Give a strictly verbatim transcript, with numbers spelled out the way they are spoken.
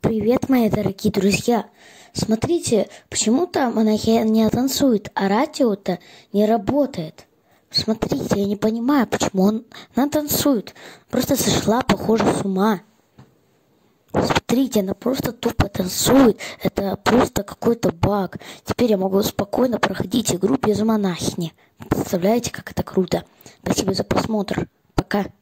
Привет, мои дорогие друзья! Смотрите, почему-то монахиня не танцует, а радио-то не работает. Смотрите, я не понимаю, почему он, она танцует. Просто сошла, похоже, с ума. Смотрите, она просто тупо танцует. Это просто какой-то баг. Теперь я могу спокойно проходить игру без монахини. Представляете, как это круто? Спасибо за просмотр. Пока.